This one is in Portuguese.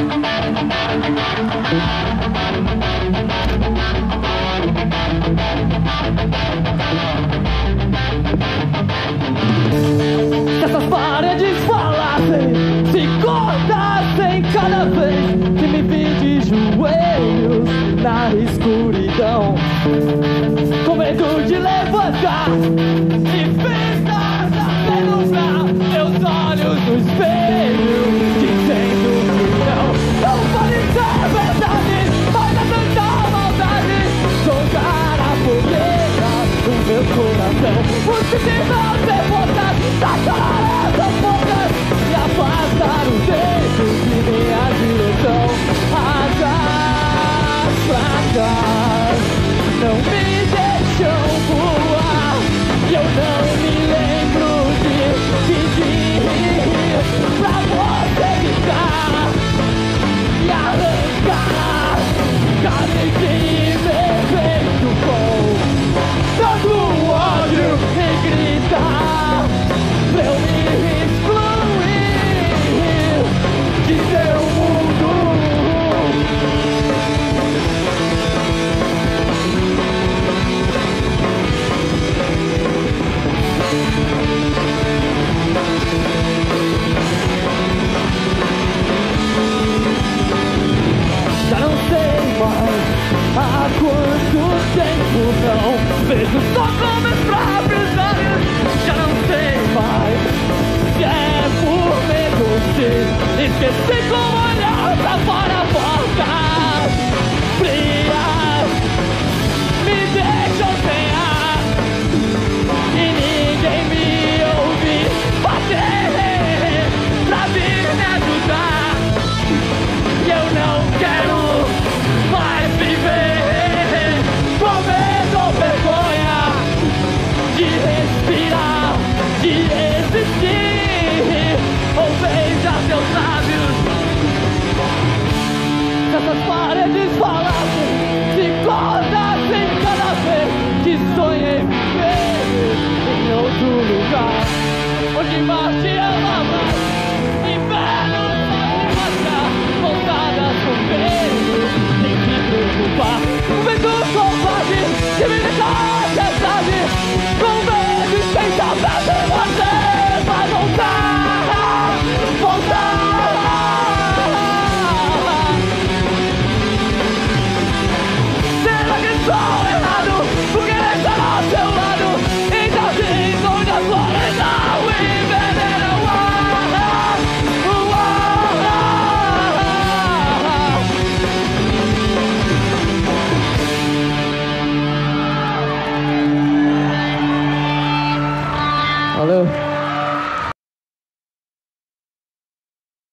Se essas paredes falassem, se cortassem cada vez que me vi de joelhos na escuridão, com medo de levantar e ficar deslumbrar meus olhos no espelho, dizendo que não pode ser verdade, mas há tanta maldade, jogar a fogueira no meu coração, por se não ter forças, sacar essas bocas e afastar os dedos de minha direção. Asas fracas não me deixam voar, e eu não me lembro de pedir pra você ficar e arrancar carne de perfeito com tanto ódio e gritar pra eu me excluir de seu mundo. Já não sei mais há quanto tempo não vejo só com meus próprios olhos. Já não sei mais se é por medo de esquecer como olhar pra fora, portas frias me deixam sem ar e ninguém me ouve bater pra vir me ajudar. E eu não quero mais viver com medo ou vergonha de respirar, de existir, ou beijar seus lábios. Se essas paredes falassem, se cortassem cada vez que sonhei viver em outro lugar, onde Marte ama mais, inverno só se mostrar, voltadas com medo, sem se preocupar. O vento covarde que me deixa ansiedade, com medo e sem saber se você vai voltar, voltar. Será que sou errado por querer estar ao seu lado? Então diz onde as flores não envenenam o ar, o ar. Valeu.